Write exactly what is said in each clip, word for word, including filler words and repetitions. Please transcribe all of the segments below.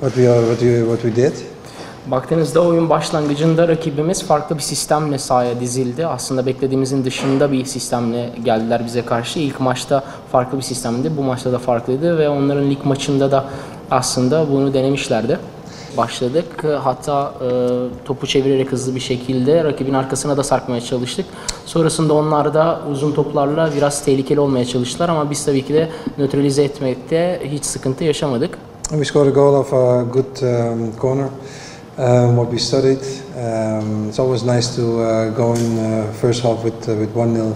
what we are, what we, what we did. Baktığınızda oyun başlangıcında rakibimiz farklı bir sistemle sahaya dizildi. Aslında beklediğimizin dışında bir sistemle geldiler bize karşı. İlk maçta farklı bir sistemdi, bu maçta da farklıydı ve onların lig maçında da aslında bunu denemişlerdi. Başladık, hatta e, topu çevirerek hızlı bir şekilde rakibin arkasına da sarkmaya çalıştık. Sonrasında onlar da uzun toplarla biraz tehlikeli olmaya çalıştılar ama biz tabii ki de nötralize etmekte hiç sıkıntı yaşamadık. We scored a goal of a good um, corner. Um, what we studied. Um, it's always nice to uh, go in uh, first half with uh, with one nil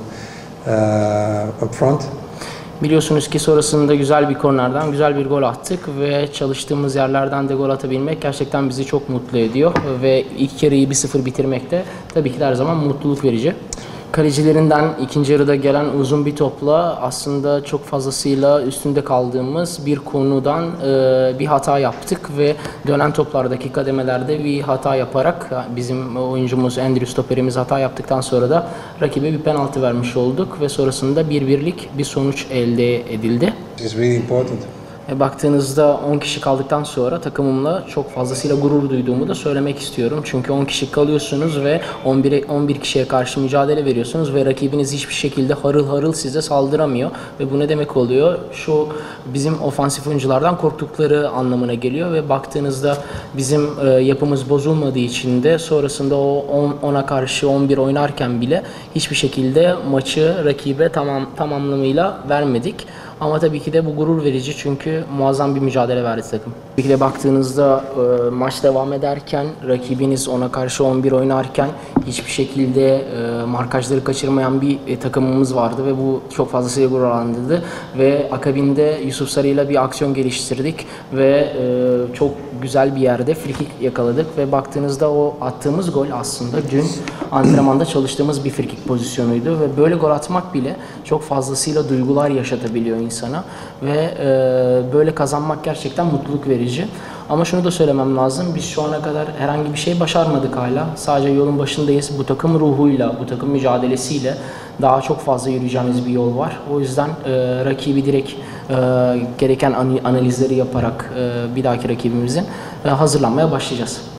uh, up front. Biliyorsunuz ki sonrasında güzel bir kornerden güzel bir gol attık ve çalıştığımız yerlerden de gol atabilmek gerçekten bizi çok mutlu ediyor ve ilk yarıyı bir sıfır bitirmek de tabii ki de her zaman mutluluk verici. Kalecilerinden ikinci yarıda gelen uzun bir topla aslında çok fazlasıyla üstünde kaldığımız bir konudan e, bir hata yaptık ve dönen toplardaki kademelerde bir hata yaparak bizim oyuncumuz Andrew stoperimiz hata yaptıktan sonra da rakibe bir penaltı vermiş olduk ve sonrasında bir birlik bir sonuç elde edildi. It's really important. E, baktığınızda on kişi kaldıktan sonra takımımla çok fazlasıyla gurur duyduğumu da söylemek istiyorum. Çünkü on kişi kalıyorsunuz ve on bir on bir kişiye karşı mücadele veriyorsunuz ve rakibiniz hiçbir şekilde harıl harıl size saldıramıyor. Ve bu ne demek oluyor? Şu bizim ofansif oyunculardan korktukları anlamına geliyor ve baktığınızda bizim e, yapımız bozulmadığı için de sonrasında o ona karşı on bir oynarken bile hiçbir şekilde maçı rakibe tamam tam anlamıyla vermedik. Ama tabii ki de bu gurur verici çünkü muazzam bir mücadele verdi takım. Tabii ki de baktığınızda e, maç devam ederken rakibiniz ona karşı on bir oynarken hiçbir şekilde e, markajları kaçırmayan bir e, takımımız vardı ve bu çok fazlasıyla gururlandırdı. Ve akabinde Yusuf Sarı ile bir aksiyon geliştirdik ve e, çok güzel bir yerde frikik yakaladık ve baktığınızda o attığımız gol aslında dün antrenmanda çalıştığımız bir frikik pozisyonuydu ve böyle gol atmak bile çok fazlasıyla duygular yaşatabiliyor insana ve e, böyle kazanmak gerçekten mutluluk verici. Ama şunu da söylemem lazım, biz şu ana kadar herhangi bir şey başarmadık hala. Sadece yolun başındayız. Bu takım ruhuyla, bu takım mücadelesiyle daha çok fazla yürüyeceğimiz bir yol var. O yüzden e, rakibi direkt e, gereken analizleri yaparak e, bir dahaki rakibimizin e, hazırlanmaya başlayacağız.